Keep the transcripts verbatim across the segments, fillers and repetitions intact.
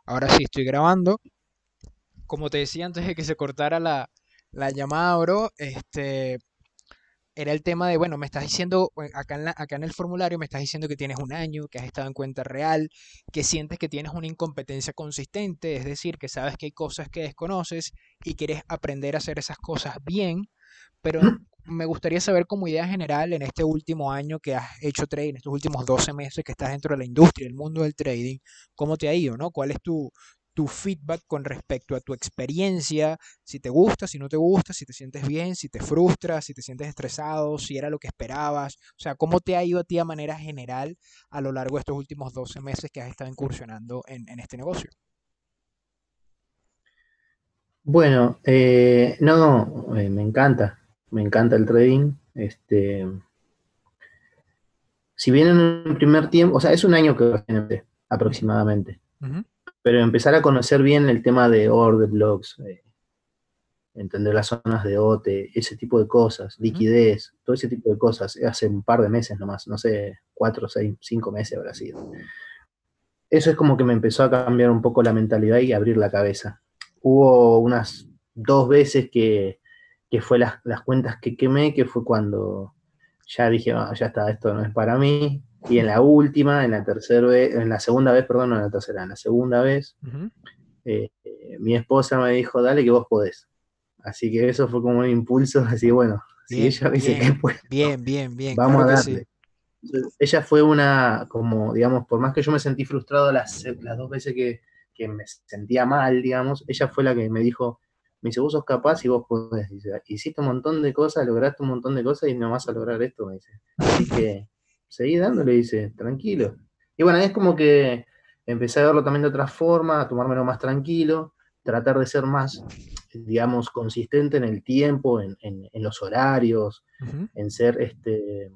Ahora sí estoy grabando. Como te decía antes de que se cortara la, la llamada, bro, este, era el tema de, bueno, me estás diciendo, eh, acá en la- acá en el formulario me estás diciendo que tienes un año, que has estado en cuenta real, que sientes que tienes una incompetencia consistente, es decir, que sabes que hay cosas que desconoces y quieres aprender a hacer esas cosas bien, pero me gustaría saber como idea general en este último año que has hecho trading, estos últimos doce meses que estás dentro de la industria, el mundo del trading, ¿cómo te ha ido, no? ¿Cuál es tu, tu feedback con respecto a tu experiencia? Si te gusta, si no te gusta, si te sientes bien, si te frustras, si te sientes estresado, si era lo que esperabas. O sea, ¿cómo te ha ido a ti a manera general a lo largo de estos últimos doce meses que has estado incursionando en, en este negocio? Bueno, eh, no, eh, me encanta, me encanta el trading. Este, si bien en un primer tiempo, o sea, es un año que recién empecé, Ujú, aproximadamente, ujú, pero empezar a conocer bien el tema de order blocks, eh, entender las zonas de O T E, ese tipo de cosas, ujú. liquidez, todo ese tipo de cosas, hace un par de meses nomás, no sé, cuatro, seis, cinco meses habrá sido. Eso es como que me empezó a cambiar un poco la mentalidad y abrir la cabeza. Hubo unas dos veces que, que fue las, las cuentas que quemé, que fue cuando ya dije, "Ah, ya está, esto no es para mí". Y en la última, en la tercera vez, en la segunda vez, perdón, no en la tercera, en la segunda vez, Ujú. eh, eh, mi esposa me dijo, dale que vos podés. Así que eso fue como un impulso, así bueno, si Bien, ella me dice que bien, puedo, bien, bien, bien, vamos claro a que sí. darle. Ella fue una, como, digamos, por más que yo me sentí frustrado las, las dos veces que, que me sentía mal, digamos, ella fue la que me dijo, me dice, vos sos capaz y vos podés. Dice, hiciste un montón de cosas, lograste un montón de cosas y no vas a lograr esto, me dice. Así que seguí dándole, dice, tranquilo. Y bueno, es como que empecé a verlo también de otra forma, a tomármelo más tranquilo, tratar de ser más, digamos, consistente en el tiempo, en, en, en los horarios, Ujú. en ser este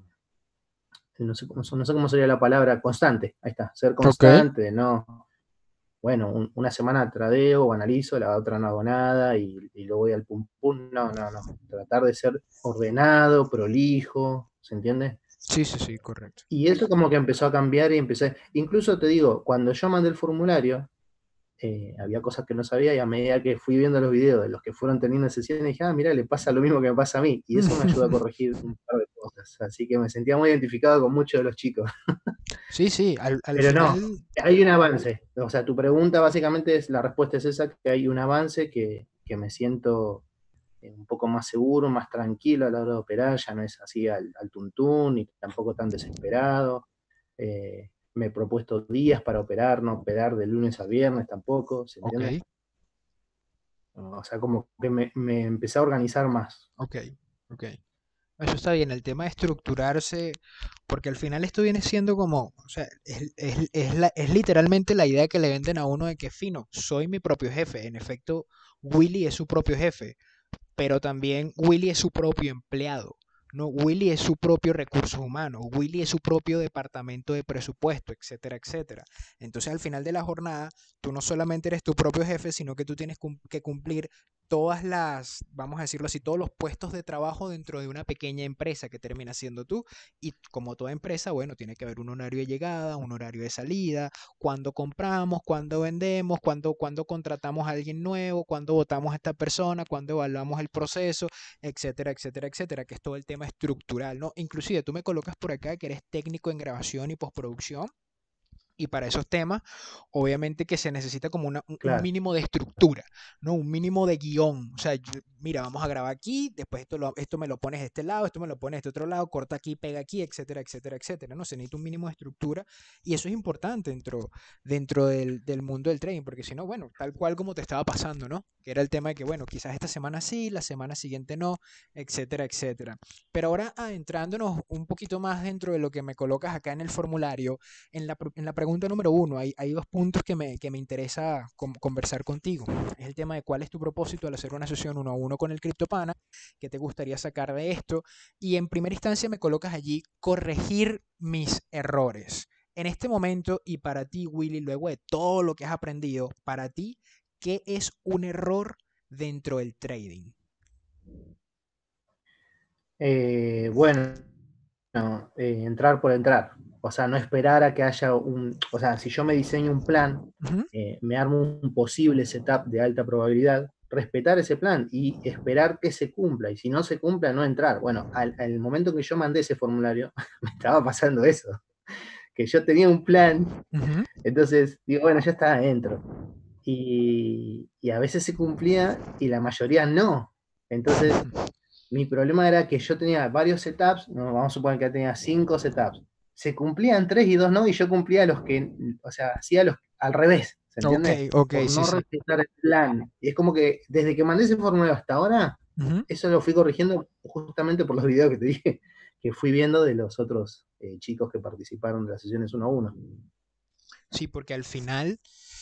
no sé cómo, no sé cómo sería la palabra, constante, ahí está, ser Ok. constante, no, bueno, un- una semana tradeo o analizo, la otra no hago nada y, y luego voy al pum pum, no, no, no, tratar de ser ordenado, prolijo, ¿se entiende? Sí, sí, sí, correcto. Y eso como que empezó a cambiar y empecé, incluso te digo, cuando yo mandé el formulario, eh, había cosas que no sabía y a medida que fui viendo los videos de los que fueron teniendo sesiones, dije, ah, mira, le pasa lo mismo que me pasa a mí, y eso me ayudó a corregir un par de cosas, así que me sentía muy identificado con muchos de los chicos. Sí, sí, al, al Pero no, final, hay un avance. O sea, tu pregunta básicamente es, la respuesta es esa, que hay un avance que, que me siento eh, un poco más seguro, más tranquilo a la hora de operar, ya no es así al, al tuntún, ni tampoco tan desesperado. Eh, me he propuesto días para operar, no operar de lunes a viernes tampoco, ¿se ok, entiende? O sea, como que me, me empecé a organizar más. ok, ok. Eso está bien, el tema de estructurarse, porque al final esto viene siendo como, o sea, es, es- es la- es literalmente la idea que le venden a uno de que fino, soy mi propio jefe. En efecto, Willy es su propio jefe, pero también Willy es su propio empleado. No, Willy es su propio recursos humanos, Willy es su propio departamento de presupuesto, etcétera, etcétera. Entonces, al final de la jornada, tú no solamente eres tu propio jefe, sino que tú tienes cum- que cumplir todas las, vamos a decirlo así, todos los puestos de trabajo dentro de una pequeña empresa que termina siendo tú. Y como toda empresa, bueno, tiene que haber un horario de llegada, un horario de salida, cuándo compramos, cuándo vendemos, cuándo, cuándo contratamos a alguien nuevo, cuándo votamos a esta persona, cuándo evaluamos el proceso, etcétera, etcétera, etcétera, que es todo el tema estructural, ¿no? Inclusive tú me colocas por acá que eres técnico en grabación y postproducción. Y para esos temas, obviamente que se necesita como una- un un Claro. mínimo de estructura, ¿no? Un mínimo de guión. O sea, yo- mira, vamos a grabar aquí, después esto, lo- esto me lo pones de este lado, esto me lo pones de este otro lado, corta aquí, pega aquí, etcétera, etcétera, etcétera, ¿no? Se necesita un mínimo de estructura y eso es importante dentro, dentro del, del mundo del trading, porque si no, bueno, tal cual como te estaba pasando, ¿no? Que era el tema de que, bueno, quizás esta semana sí, la semana siguiente no, etcétera, etcétera. Pero ahora adentrándonos un poquito más dentro de lo que me colocas acá en el formulario, en la, en la pregunta número uno, hay, hay dos puntos que me, que me interesa con, conversar contigo. Es el tema de cuál es tu propósito al hacer una sesión uno a uno con el CryptoPana, qué te gustaría sacar de esto. Y en primera instancia me colocas allí corregir mis errores. En este momento y para ti, Willy, luego de todo lo que has aprendido, para ti, ¿qué es un error dentro del trading? Eh, bueno, eh, entrar por entrar. o sea, no esperar a que haya un, o sea, si yo me diseño un plan, Ujú. eh, me armo un posible setup de alta probabilidad, respetar ese plan y esperar que se cumpla, y si no se cumpla, no entrar. Bueno, al, al momento que yo mandé ese formulario, me estaba pasando eso, que yo tenía un plan, Ujú. entonces digo, bueno, ya está, entro. Y, y a veces se cumplía y la mayoría no. Entonces, mi problema era que yo tenía varios setups, no, vamos a suponer que tenía cinco setups. Se cumplían tres y dos no, y yo cumplía los que, o sea, hacía los al revés, ¿se Ok, entiende? ok, Por sí, no sí. respetar el plan. Y es como que desde que mandé ese formulario hasta ahora, Ujú. eso lo fui corrigiendo justamente por los videos que te dije, que fui viendo de los otros eh, chicos que participaron de las sesiones uno a uno. Sí, porque al final,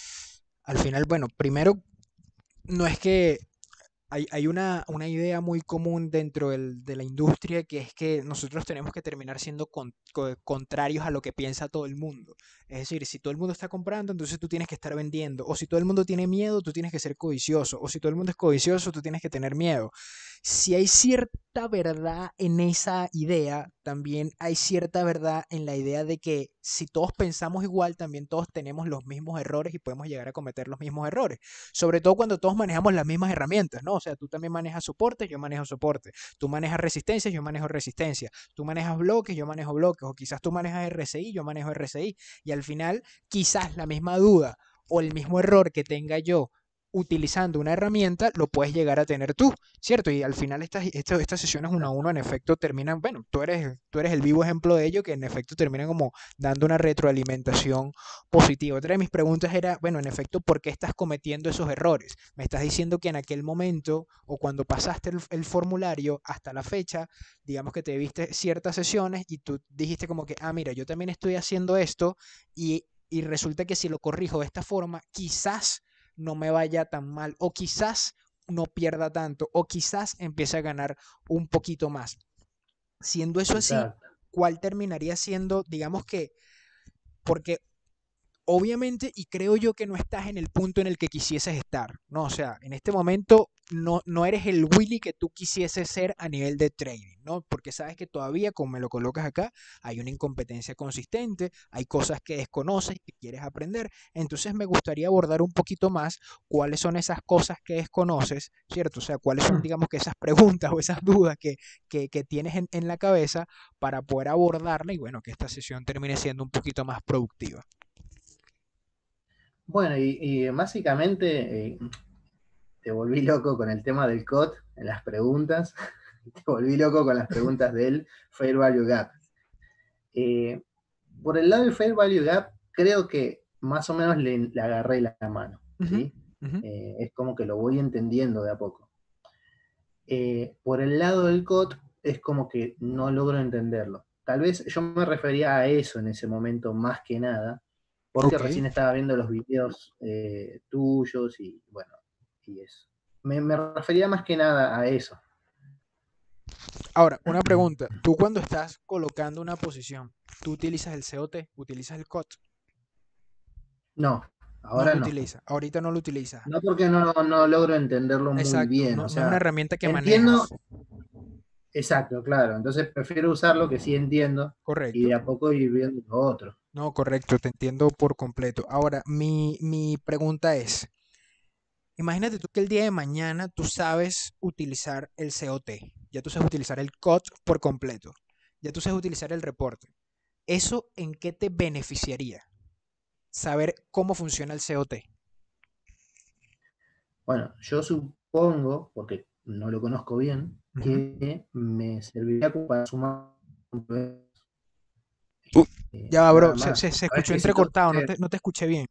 al final, bueno, primero, no es que hay, hay una, una idea muy común dentro del- de la industria que es que nosotros tenemos que terminar siendo con- co- contrarios a lo que piensa todo el mundo. Es decir, si todo el mundo está comprando, entonces tú tienes que estar vendiendo. O si todo el mundo tiene miedo, tú tienes que ser codicioso. O si todo el mundo es codicioso, tú tienes que tener miedo. Si hay cierta verdad en esa idea, también hay cierta verdad en la idea de que si todos pensamos igual, también todos tenemos los mismos errores y podemos llegar a cometer los mismos errores. Sobre todo cuando todos manejamos las mismas herramientas, ¿no? O sea, tú también manejas soporte, yo manejo soporte. Tú manejas resistencia, yo manejo resistencia. Tú manejas bloques, yo manejo bloques. O quizás tú manejas R S I, yo manejo R S I. Y al final, quizás la misma duda o el mismo error que tenga yo utilizando una herramienta, lo puedes llegar a tener tú, ¿cierto? Y al final estas, estas, estas sesiones uno a uno en efecto terminan, bueno, tú eres, tú eres el vivo ejemplo de ello, que en efecto terminan como dando una retroalimentación positiva. Otra de mis preguntas era, bueno, en efecto, ¿por qué estás cometiendo esos errores? Me estás diciendo que en aquel momento o cuando pasaste el, el formulario hasta la fecha, digamos que te viste ciertas sesiones y tú dijiste como que, ah, mira, yo también estoy haciendo esto y, y resulta que si lo corrijo de esta forma, quizás no me vaya tan mal o quizás no pierda tanto o quizás empiece a ganar un poquito más. Siendo eso así, Exacto. ¿cuál terminaría siendo, digamos que, porque obviamente, y creo yo que no estás en el punto en el que quisieses estar, ¿no? O sea, en este momento no, no eres el Willy que tú quisieses ser a nivel de trading, ¿no? Porque sabes que todavía, como me lo colocas acá, hay una incompetencia consistente, hay cosas que desconoces y quieres aprender. Entonces me gustaría abordar un poquito más cuáles son esas cosas que desconoces, ¿cierto? O sea, cuáles son, digamos que esas preguntas o esas dudas que, que, que tienes en, en la cabeza para poder abordarla y bueno, que esta sesión termine siendo un poquito más productiva. Bueno, y, y básicamente eh, te volví loco con el tema del C O T en las preguntas, te volví loco con las preguntas del Fair Value Gap. Eh, por el lado del Fair Value Gap, creo que más o menos le, le agarré la mano, Uh -huh, ¿sí? uh -huh. Eh, es como que lo voy entendiendo de a poco. Eh, por el lado del C O T, es como que no logro entenderlo. Tal vez yo me refería a eso en ese momento más que nada, porque Ok. recién estaba viendo los videos eh, tuyos y bueno, y eso. Me, me refería más que nada a eso. Ahora, una pregunta. Tú cuando estás colocando una posición, ¿tú utilizas el C O T? ¿Utilizas el C O T? No, No ahora lo no. utilizas. Ahorita no lo utilizas. No porque no, no logro entenderlo muy Exacto. bien. No, O no es una sea, herramienta que entiendo, manejas. exacto, claro. Entonces prefiero usar lo que sí entiendo y Correcto. de a poco ir viendo lo otro. No, correcto. Te entiendo por completo. Ahora, mi, mi pregunta es, imagínate tú que el día de mañana tú sabes utilizar el C O T. Ya tú sabes utilizar el C O T por completo. Ya tú sabes utilizar el reporte. ¿Eso en qué te beneficiaría? Saber cómo funciona el C O T. Bueno, yo supongo, porque no lo conozco bien, Ujú. que me serviría como para sumar Uh, eh, ya va, bro, nada se, se- más. se Sabes escuchó que si todo entrecortado, no se- te, no te escuché bien.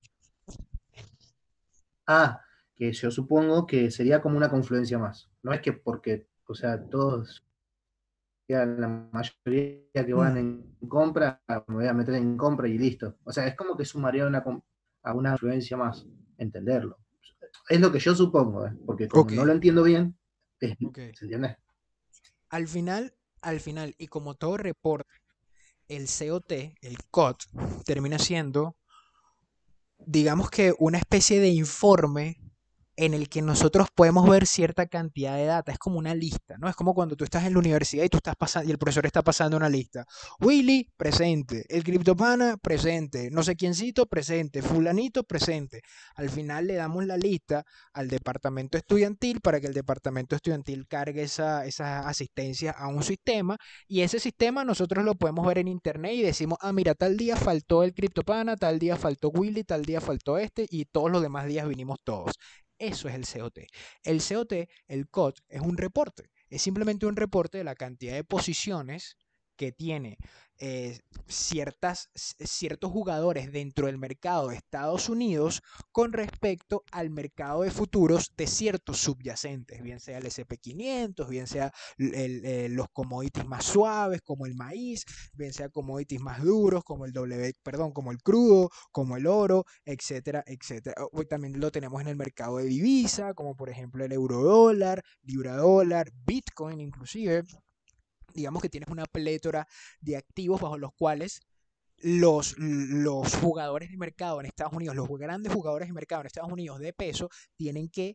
Ah, que yo supongo que sería como una confluencia más. No es que porque, o sea, todos, ya la mayoría que van Mm, en compra, me voy a meter en compra y listo. O sea, es como que sumaría una, com- a una influencia más, entenderlo. Es lo que yo supongo, ¿eh? Porque como ok, no lo entiendo bien, es- ok. ¿se entiende? Al final, al final, y como todo reporte, el C O T, el C O T, termina siendo, digamos que una especie de informe en el que nosotros podemos ver cierta cantidad de data. Es como una lista, ¿no? Es como cuando tú estás en la universidad y tú estás pasando y el profesor está pasando una lista. Willy, presente. El criptopana, presente. No sé quiéncito, presente. Fulanito, presente. Al final le damos la lista al departamento estudiantil para que el departamento estudiantil cargue esa, esa asistencia a un sistema y ese sistema nosotros lo podemos ver en internet y decimos, ah, mira, tal día faltó el criptopana, tal día faltó Willy, tal día faltó este y todos los demás días vinimos todos. Eso es el C O T. El C O T, el C O T, es un reporte. Es simplemente un reporte de la cantidad de posiciones que tiene eh, ciertas, ciertos jugadores dentro del mercado de Estados Unidos con respecto al mercado de futuros de ciertos subyacentes, bien sea el S and P quinientos, bien sea el, el, los commodities más suaves como el maíz, bien sea commodities más duros como el W, perdón, como el crudo, como el oro, etcétera, etcétera. Hoy también lo tenemos en el mercado de divisa, como por ejemplo el euro dólar, libra dólar, Bitcoin inclusive. Digamos que tienes una plétora de activos bajo los cuales los, los jugadores de mercado en Estados Unidos, los grandes jugadores de mercado en Estados Unidos de peso, tienen que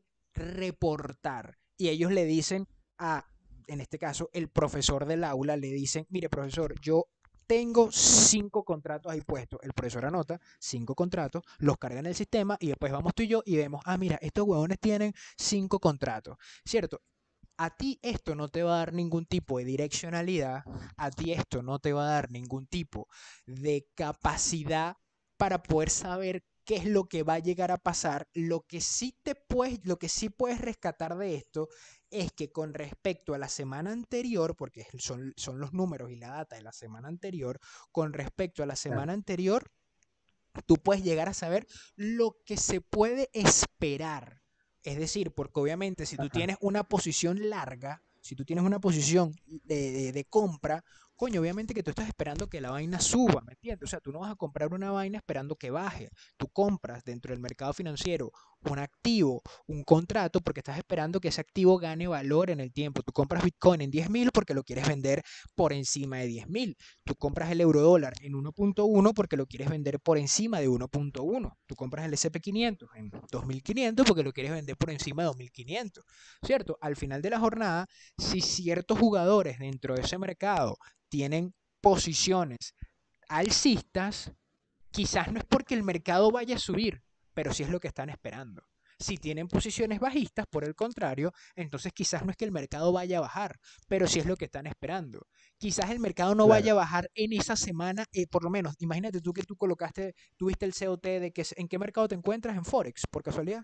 reportar. Y ellos le dicen a, en este caso, el profesor del aula, le dicen, mire profesor, yo tengo cinco contratos ahí puestos. El profesor anota cinco contratos, los carga en el sistema y después vamos tú y yo y vemos, ah, mira, estos huevones tienen cinco contratos, ¿cierto? A ti esto no te va a dar ningún tipo de direccionalidad, a ti esto no te va a dar ningún tipo de capacidad para poder saber qué es lo que va a llegar a pasar. Lo que sí te puedes, lo que sí puedes rescatar de esto es que con respecto a la semana anterior, porque son, son los números y la data de la semana anterior, con respecto a la Claro. semana anterior, tú puedes llegar a saber lo que se puede esperar. Es decir, porque obviamente si tú Ajá. tienes una posición larga, si tú tienes una posición de, de, de compra, coño, obviamente que tú estás esperando que la vaina suba, ¿me entiendes? O sea, tú no vas a comprar una vaina esperando que baje. Tú compras dentro del mercado financiero un activo, un contrato, porque estás esperando que ese activo gane valor en el tiempo. Tú compras Bitcoin en diez mil porque lo quieres vender por encima de diez mil. Tú compras el euro dólar en uno punto uno porque lo quieres vender por encima de uno punto uno. Tú compras el S and P quinientos en dos mil quinientos porque lo quieres vender por encima de dos mil quinientos. ¿Cierto? Al final de la jornada, si ciertos jugadores dentro de ese mercado tienen posiciones alcistas, quizás no es porque el mercado vaya a subir, pero sí es lo que están esperando. Si tienen posiciones bajistas, por el contrario, entonces quizás no es que el mercado vaya a bajar, pero sí es lo que están esperando. Quizás el mercado no vaya Claro. a bajar en esa semana, eh, por lo menos, imagínate tú que tú colocaste, tuviste el C O T de que en qué mercado te encuentras en Forex, por casualidad.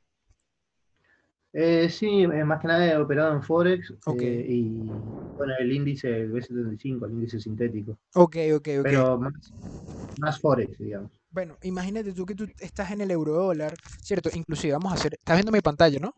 Eh, sí, eh, más que nada he operado en Forex Ok, eh, y bueno, el índice, el B setenta y cinco, el índice sintético, ok, ok, ok. pero más, más Forex, digamos. Bueno, imagínate tú que tú estás en el euro dólar, ¿cierto? Inclusive vamos a hacer, estás viendo mi pantalla, ¿no?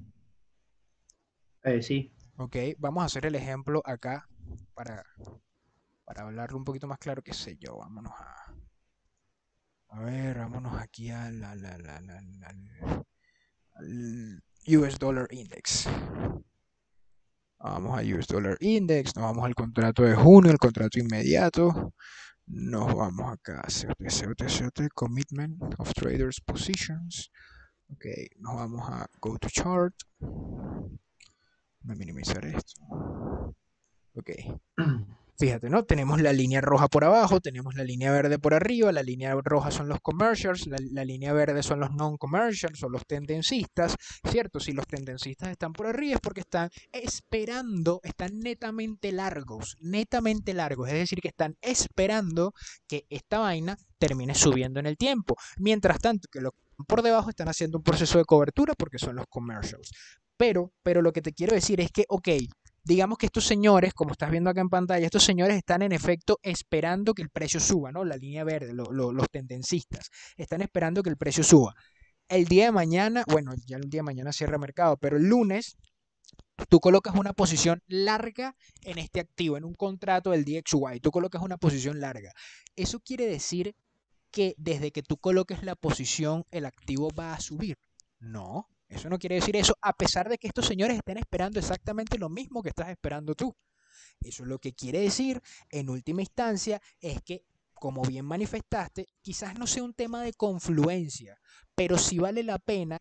Eh, sí. Ok, vamos a hacer el ejemplo acá para, para hablarlo un poquito más claro, qué sé yo, vámonos a, a ver, vámonos aquí al, al, al, al, al- al U S Dollar Index. Vamos a U S Dollar Index, nos vamos al contrato de junio, el contrato inmediato. Nos vamos acá a C O T, C O T, C O T, Commitment of Traders Positions. Ok, nos vamos a Go to Chart. Voy a minimizar esto. Ok, fíjate, ¿no? Tenemos la línea roja por abajo, tenemos la línea verde por arriba, la línea roja son los commercials, la, la línea verde son los non-commercials, son los tendencistas, ¿cierto? Si los tendencistas están por arriba es porque están esperando, están netamente largos, netamente largos, es decir, que están esperando que esta vaina termine subiendo en el tiempo. Mientras tanto, que los por debajo están haciendo un proceso de cobertura porque son los commercials. Pero, pero lo que te quiero decir es que, ok, digamos que estos señores, como estás viendo acá en pantalla, estos señores están en efecto esperando que el precio suba, ¿no? La línea verde, lo, lo, los tendencistas, están esperando que el precio suba. El día de mañana, bueno, ya el día de mañana cierra mercado, pero el lunes tú colocas una posición larga en este activo, en un contrato del D X Y, tú colocas una posición larga. Eso quiere decir que desde que tú coloques la posición, el activo va a subir. No, eso no quiere decir eso, a pesar de que estos señores estén esperando exactamente lo mismo que estás esperando tú. Eso lo que quiere decir, en última instancia, es que, como bien manifestaste, quizás no sea un tema de confluencia, pero sí vale la pena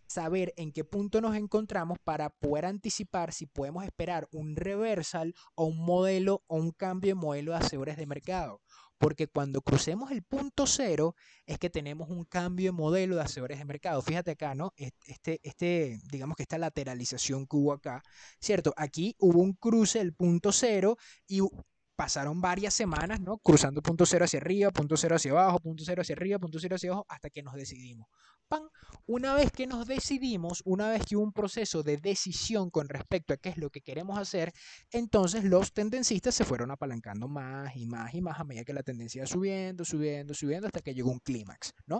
saber en qué punto nos encontramos para poder anticipar si podemos esperar un reversal o un modelo o un cambio de modelo de hacedores de mercado. Porque cuando crucemos el punto cero es que tenemos un cambio de modelo de hacedores de mercado. Fíjate acá, ¿no? Este, este, digamos que esta lateralización que hubo acá, ¿cierto? Aquí hubo un cruce del punto cero y pasaron varias semanas, ¿no? Cruzando punto cero hacia arriba, punto cero hacia abajo, punto cero hacia arriba, punto cero hacia abajo, hasta que nos decidimos. ¡Pam! Una vez que nos decidimos, una vez que hubo un proceso de decisión con respecto a qué es lo que queremos hacer, entonces los tendencistas se fueron apalancando más y más y más a medida que la tendencia iba subiendo, subiendo, subiendo, hasta que llegó un clímax, ¿no?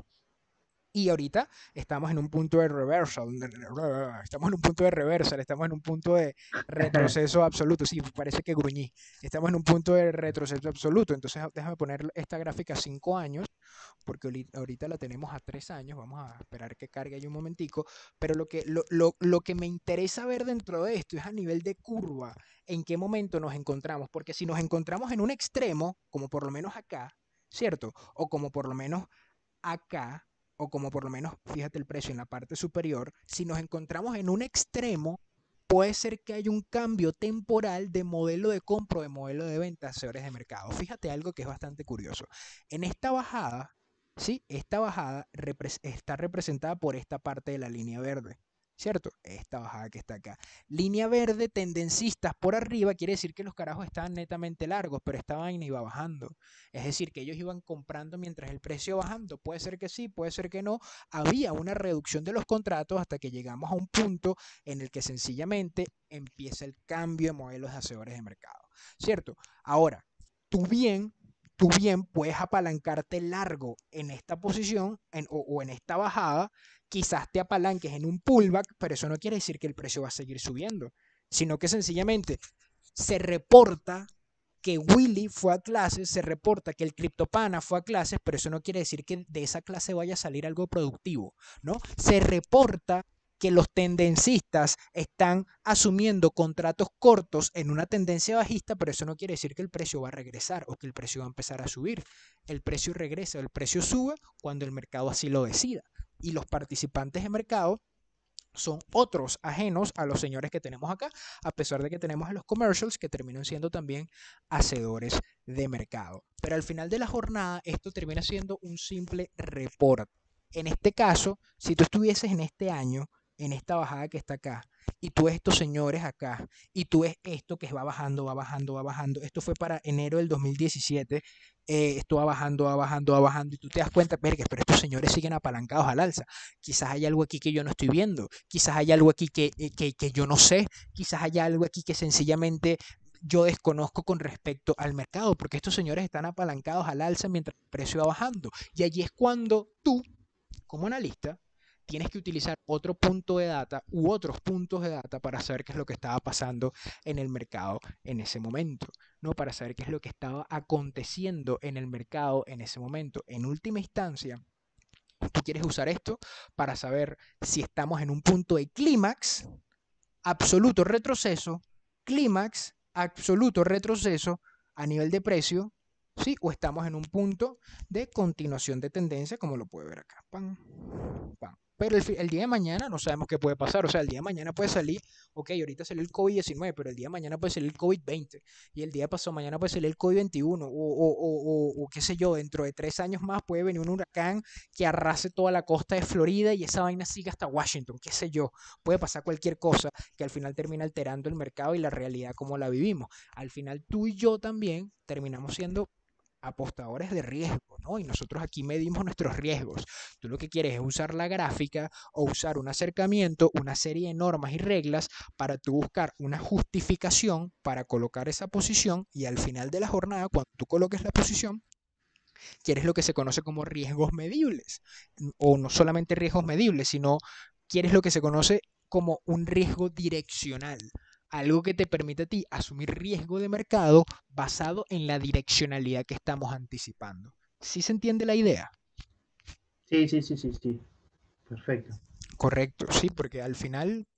Y ahorita estamos en un punto de reversal, estamos en un punto de reversal, estamos en un punto de retroceso absoluto. Sí, parece que gruñí. Estamos en un punto de retroceso absoluto. Entonces déjame poner esta gráfica a cinco años, porque ahorita la tenemos a tres años. Vamos a esperar que cargue ahí un momentico. Pero lo que, lo, lo, lo que me interesa ver dentro de esto es a nivel de curva, en qué momento nos encontramos. Porque si nos encontramos en un extremo, como por lo menos acá, ¿cierto? O como por lo menos acá, o como por lo menos, fíjate el precio en la parte superior, si nos encontramos en un extremo, puede ser que haya un cambio temporal de modelo de compra o de modelo de venta de hacedores de mercado. Fíjate algo que es bastante curioso. En esta bajada, ¿sí? Esta bajada repre- está representada por esta parte de la línea verde. ¿Cierto? Esta bajada que está acá. Línea verde, tendencistas por arriba, quiere decir que los carajos estaban netamente largos, pero esta vaina iba bajando. Es decir, que ellos iban comprando mientras el precio iba bajando. Puede ser que sí, puede ser que no. Había una reducción de los contratos hasta que llegamos a un punto en el que sencillamente empieza el cambio de modelos de hacedores de mercado. ¿Cierto? Ahora, tú bien tú bien puedes apalancarte largo en esta posición en, o, o en esta bajada, quizás te apalanques en un pullback, pero eso no quiere decir que el precio va a seguir subiendo, sino que sencillamente se reporta que Willy fue a clases, se reporta que el CryptoPana fue a clases, pero eso no quiere decir que de esa clase vaya a salir algo productivo, ¿no? Se reporta que los tendencistas están asumiendo contratos cortos en una tendencia bajista, pero eso no quiere decir que el precio va a regresar o que el precio va a empezar a subir. El precio regresa, el precio sube cuando el mercado así lo decida. Y los participantes de mercado son otros ajenos a los señores que tenemos acá, a pesar de que tenemos a los commercials que terminan siendo también hacedores de mercado. Pero al final de la jornada esto termina siendo un simple reporte. En este caso, si tú estuvieses en este año, en esta bajada que está acá, y tú ves estos señores acá, y tú ves esto que va bajando, va bajando, va bajando, esto fue para enero del dos mil diecisiete, eh, esto va bajando, va bajando, va bajando, y tú te das cuenta, pero estos señores siguen apalancados al alza. Quizás hay algo aquí que yo no estoy viendo, quizás hay algo aquí que, que, que yo no sé, quizás hay algo aquí que sencillamente yo desconozco con respecto al mercado, porque estos señores están apalancados al alza mientras el precio va bajando. Y allí es cuando tú, como analista, tienes que utilizar otro punto de data u otros puntos de data para saber qué es lo que estaba pasando en el mercado en ese momento, ¿no? Para saber qué es lo que estaba aconteciendo en el mercado en ese momento. En última instancia, tú quieres usar esto para saber si estamos en un punto de clímax, absoluto retroceso, clímax, absoluto retroceso a nivel de precio, ¿sí? O estamos en un punto de continuación de tendencia, como lo puede ver acá. Pam, pam. Pero el, el, día de mañana no sabemos qué puede pasar. O sea, el día de mañana puede salir, ok, ahorita salió el COVID diecinueve, pero el día de mañana puede salir el COVID veinte. Y el día de pasado mañana puede salir el COVID veintiuno. O, o, o, o qué sé yo, dentro de tres años más puede venir un huracán que arrase toda la costa de Florida y esa vaina siga hasta Washington, qué sé yo. Puede pasar cualquier cosa que al final termina alterando el mercado y la realidad como la vivimos. Al final tú y yo también terminamos siendo apostadores de riesgo, ¿no? Y nosotros aquí medimos nuestros riesgos. Tú lo que quieres es usar la gráfica o usar un acercamiento, una serie de normas y reglas para tú buscar una justificación para colocar esa posición y al final de la jornada, cuando tú coloques la posición, quieres lo que se conoce como riesgos medibles. O no solamente riesgos medibles, sino quieres lo que se conoce como un riesgo direccional. Algo que te permite a ti asumir riesgo de mercado basado en la direccionalidad que estamos anticipando. ¿Sí se entiende la idea? Sí, sí, sí, sí, sí. Perfecto. Correcto, sí, porque al final,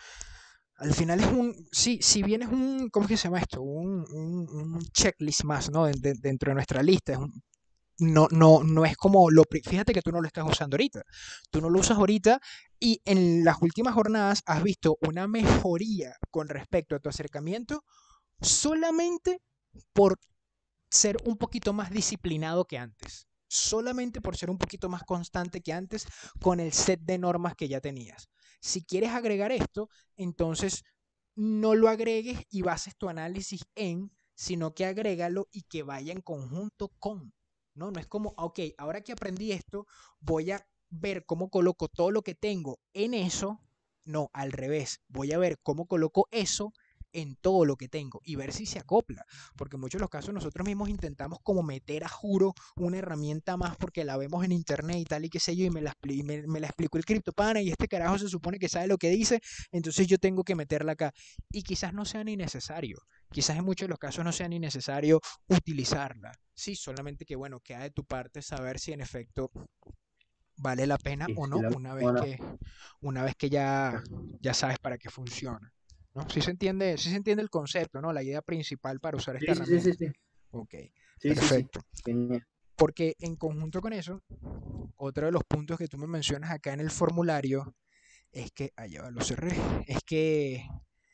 al final es un, sí, si bien es un, ¿cómo es que se llama esto? Un, un, un checklist más, ¿no? De, de, dentro de nuestra lista, es un, no, no, no es como lo... pri- Fíjate que tú no lo estás usando ahorita. Tú no lo usas ahorita y en las últimas jornadas has visto una mejoría con respecto a tu acercamiento solamente por ser un poquito más disciplinado que antes. Solamente por ser un poquito más constante que antes con el set de normas que ya tenías. Si quieres agregar esto, entonces no lo agregues y bases tu análisis en, sino que agrégalo y que vaya en conjunto con. No, no es como, ok, ahora que aprendí esto, voy a ver cómo coloco todo lo que tengo en eso. No, al revés, voy a ver cómo coloco eso en todo lo que tengo y ver si se acopla, porque en muchos de los casos nosotros mismos intentamos como meter a juro una herramienta más porque la vemos en internet y tal y qué sé yo, y me la, expli- me, me la explicó el criptopana y este carajo se supone que sabe lo que dice, entonces yo tengo que meterla acá y quizás no sea ni necesario, quizás en muchos de los casos no sea ni necesario utilizarla, sí, solamente que bueno, queda de tu parte saber si en efecto vale la pena Y o si no la, una vez bueno, que una vez que ya ya sabes para qué funciona, ¿no? Sí se entiende, sí se entiende el concepto, ¿no? La idea principal para usar esta sí, sí, sí, sí, herramienta. sí, Ok, sí, sí, sí. perfecto. Genial. Porque en conjunto con eso, otro de los puntos que tú me mencionas acá en el formulario es que, allá va, lo cerré, es que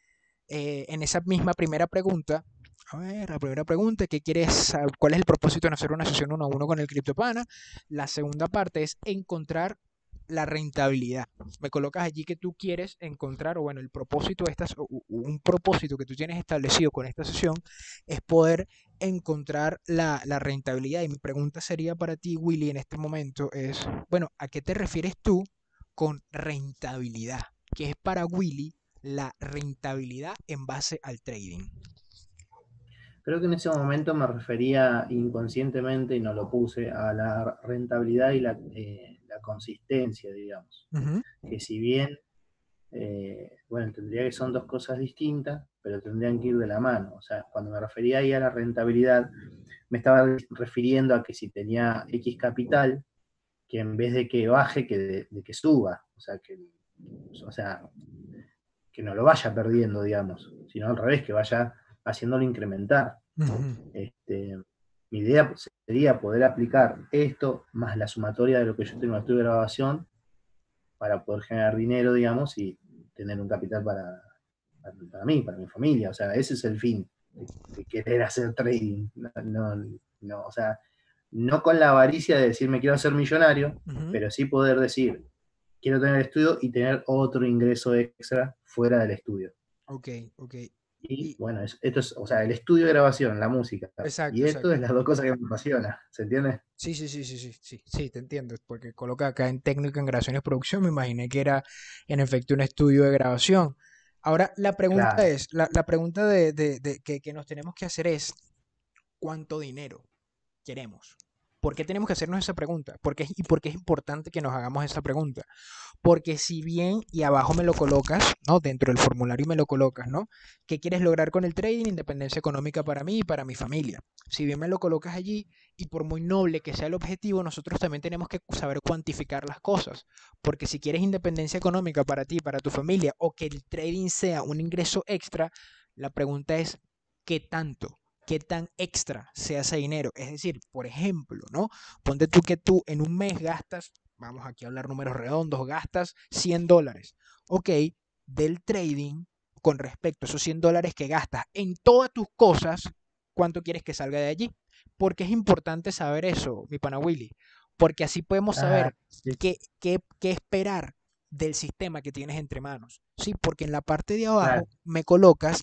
eh, en esa misma primera pregunta, a ver, la primera pregunta, ¿qué quieres saber? ¿Cuál es el propósito de hacer una sesión uno a uno con el CryptoPana? La segunda parte es encontrar la rentabilidad. Me colocas allí que tú quieres encontrar, o bueno, el propósito de estas, o un propósito que tú tienes establecido con esta sesión es poder encontrar la, la rentabilidad. Y mi pregunta sería para ti, Willy, en este momento es, bueno, ¿a qué te refieres tú con rentabilidad? ¿Qué es para Willy la rentabilidad en base al trading? Creo que en ese momento me refería inconscientemente, y no lo puse, a la rentabilidad y la, eh, la consistencia, digamos. Ujú, Que si bien, eh, bueno, tendría que son dos cosas distintas, pero tendrían que ir de la mano. O sea, cuando me refería ahí a la rentabilidad, me estaba refiriendo a que si tenía X capital, que en vez de que baje, que de, de que suba. O sea, que, o sea, que no lo vaya perdiendo, digamos, sino al revés, que vaya haciéndolo incrementar. ujú. Este, mi idea sería poder aplicar esto más la sumatoria de lo que yo tengo en el estudio de grabación para poder generar dinero, digamos, y tener un capital para, para, para mí, para mi familia. O sea, ese es el fin de, de querer hacer trading. No, no, no, o sea, no con la avaricia de decir me quiero hacer millonario, Ujú. pero sí poder decir quiero tener estudio y tener otro ingreso extra fuera del estudio. Ok, ok. Y Y, bueno, es- esto es, o sea, el estudio de grabación, la música, exacto, y esto es exacto. las dos cosas que me apasiona, ¿se entiende? Sí, sí, sí, sí, sí, sí, sí, te entiendo, porque coloca acá en técnico en grabación y producción, me imaginé que era en efecto un estudio de grabación. Ahora, la pregunta Claro. es, la, la pregunta de, de- de- que, que nos tenemos que hacer es, ¿cuánto dinero queremos? ¿Por qué tenemos que hacernos esa pregunta? ¿Por qué, y por qué es importante que nos hagamos esa pregunta? Porque si bien, y abajo me lo colocas, ¿no? Dentro del formulario me lo colocas, ¿no? ¿Qué quieres lograr con el trading? Independencia económica para mí y para mi familia. Si bien me lo colocas allí, y por muy noble que sea el objetivo, nosotros también tenemos que saber cuantificar las cosas. Porque si quieres independencia económica para ti, para tu familia, o que el trading sea un ingreso extra, la pregunta es, ¿qué tanto? ¿Qué tan extra sea ese dinero? Es decir, por ejemplo, ¿no? Ponte tú que tú en un mes gastas, vamos aquí a hablar números redondos, gastas cien dólares. Ok, del trading, con respecto a esos cien dólares que gastas en todas tus cosas, ¿cuánto quieres que salga de allí? Porque es importante saber eso, mi pana Willy, porque así podemos Ah, saber sí, qué, qué, qué esperar del sistema que tienes entre manos. Sí, porque en la parte de claro, abajo me colocas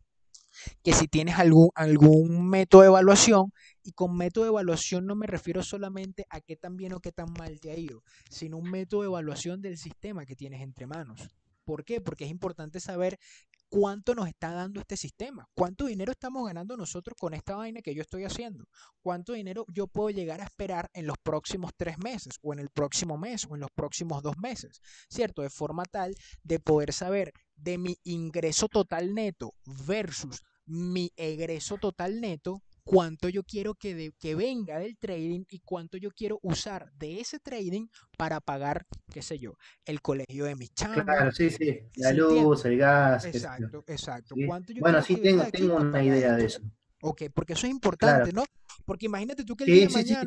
que si tienes algún, algún método de evaluación, y con método de evaluación no me refiero solamente a qué tan bien o qué tan mal te ha ido, sino un método de evaluación del sistema que tienes entre manos. ¿Por qué? Porque es importante saber cuánto nos está dando este sistema, cuánto dinero estamos ganando nosotros con esta vaina que yo estoy haciendo, cuánto dinero yo puedo llegar a esperar en los próximos tres meses o en el próximo mes o en los próximos dos meses, ¿cierto? De forma tal de poder saber de mi ingreso total neto versus mi egreso total neto, cuánto yo quiero que, de, que venga del trading y cuánto yo quiero usar de ese trading para pagar, qué sé yo, el colegio de mis chamos. claro, sí, sí, la ¿Sí luz, entiendes? el gas, qué sé yo, Exacto, exacto. ¿sí? ¿Cuánto yo Bueno, quiero sí, que venga de tengo, aquí tengo para una pagar idea de esto? eso, Ok, porque eso es claro, importante, ¿no? Porque imagínate tú que el día sí, de sí, sí, mañana,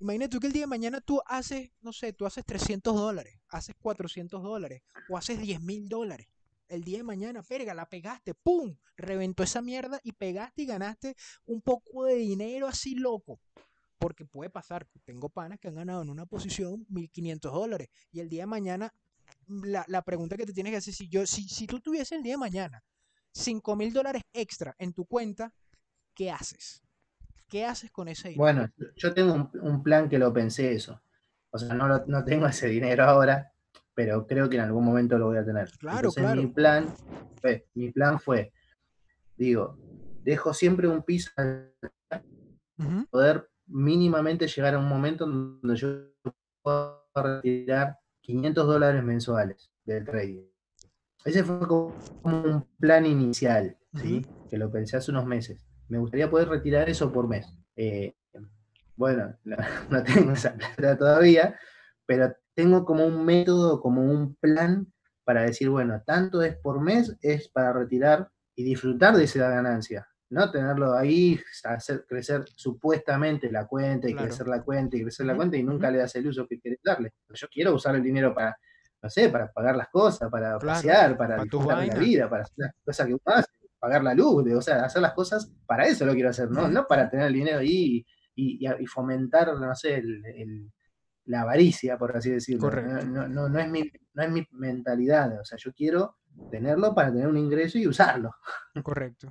Imagínate tú que el día de mañana tú haces, no sé, tú haces trescientos dólares, haces cuatrocientos dólares o haces diez mil dólares. El día de mañana, perga, la pegaste, ¡pum! Reventó esa mierda y pegaste y ganaste un poco de dinero así loco. Porque puede pasar, tengo panas que han ganado en una posición mil quinientos dólares y el día de mañana, la, la pregunta que te tienes que hacer, si, yo, si, si tú tuvieses el día de mañana cinco mil dólares extra en tu cuenta, ¿qué haces? ¿Qué haces con ese dinero? Bueno, yo tengo un, un plan que lo pensé eso. O sea, no, lo- no tengo ese dinero ahora, pero creo que en algún momento lo voy a tener. Claro, Entonces mi claro. plan fue, mi plan fue, digo, dejo siempre un piso para Ujú, poder mínimamente llegar a un momento donde yo pueda retirar quinientos dólares mensuales del trading. Ese fue como un plan inicial, ujú, ¿sí? Que lo pensé hace unos meses. Me gustaría poder retirar eso por mes. Eh, bueno, no, no tengo esa plata todavía, pero tengo como un método, como un plan para decir, bueno, tanto es por mes, es para retirar y disfrutar de esa ganancia. No tenerlo ahí, hacer crecer supuestamente la cuenta y claro. crecer la cuenta y crecer la Ujú, cuenta y ujú, nunca le das el uso que quieres darle. Yo quiero usar el dinero para, no sé, para pagar las cosas, para claro. pasear, para Para tus disfrutar de la vainas. vida, para hacer las cosas que uno hace, pagar la luz, de, o sea, hacer las cosas, para eso lo quiero hacer, ¿no? Ujú, No ujú, para tener el dinero ahí y, y, y fomentar, no sé, el, el, la avaricia, por así decirlo. No, correcto, no, no, no, es mi, no es mi mentalidad, o sea, yo quiero tenerlo para tener un ingreso y usarlo. correcto.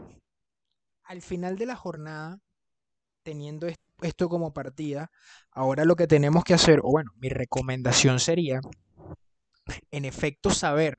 Al final de la jornada, teniendo es- esto como partida, ahora lo que tenemos que hacer, o bueno, mi recomendación sería, en efecto, saber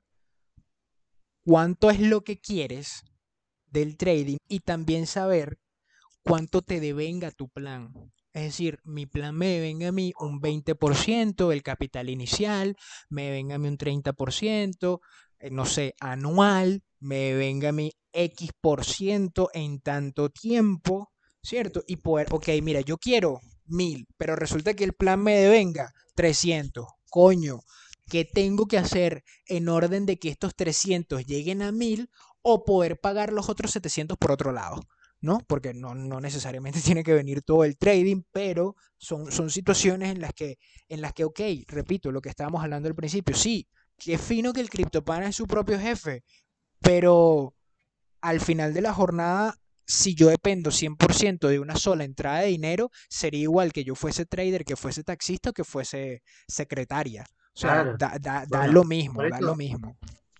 cuánto es lo que quieres del trading y también saber cuánto te devenga tu plan. Es decir, mi plan me devenga a mí un veinte por ciento del capital inicial, me devenga a mí un treinta por ciento, eh, no sé, anual, me devenga a mí X por ciento en tanto tiempo, ¿cierto? Y poder, ok, mira, yo quiero mil, pero resulta que el plan me devenga trescientos. Coño, ¿qué tengo que hacer en orden de que estos trescientos lleguen a mil o poder pagar los otros setecientos por otro lado? ¿No? Porque no, no necesariamente tiene que venir todo el trading, pero son, son situaciones en las que, en las que, ok, repito, lo que estábamos hablando al principio, sí, qué fino que el criptopana es su propio jefe, pero al final de la jornada, si yo dependo cien por ciento de una sola entrada de dinero, sería igual que yo fuese trader, que fuese taxista o que fuese secretaria. O sea, Claro, da, da, da bueno, lo por mismo, da lo eso, mismo.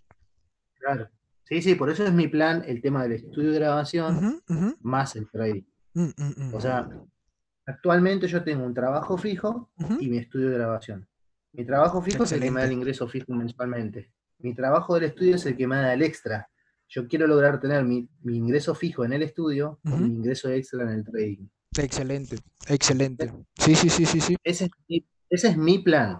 claro. Sí, sí, por eso es mi plan el tema del estudio de grabación Ujú, ujú, más el trading. mm, mm, O sea, mm, actualmente yo tengo un trabajo fijo ujú. y mi estudio de grabación. Mi trabajo fijo es el que me da el Excelente. ingreso fijo mensualmente. Mi trabajo del estudio es el que me da el extra. Yo quiero lograr tener mi, mi ingreso fijo en el estudio y Ujú. mi ingreso extra en el trading. Excelente, excelente. Sí, sí, sí, sí, sí. Ese es mi, ese es mi plan.